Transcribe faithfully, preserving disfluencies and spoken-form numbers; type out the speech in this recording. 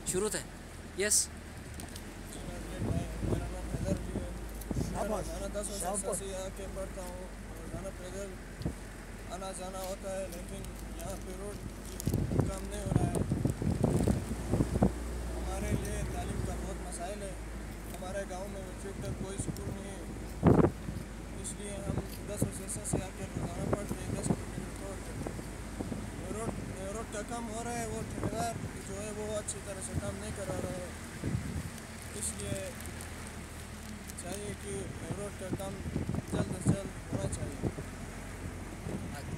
शुरू थे। यस मेरा नाम हैदर भी है। मैं दस वर्ष से यहाँ के पढ़ता हूँ। रोजाना पैदल आना जाना होता है, लेकिन यहाँ पे रोड काम नहीं हो रहा है। हमारे लिए तालीम का बहुत मसाइल है। हमारे गांव में फिर कोई स्कूल नहीं है, इसलिए हम दस वर्ष से आके रोजाना पढ़ते हैं। दस किलोमीटर पढ़ते हैं। रोड रोड का काम हो रहा है, वो ठेकेदार जो है वो अच्छी तरह से काम नहीं करा रहा है, इसलिए चाहिए कि रोड का काम जल्द से जल्द होना चाहिए।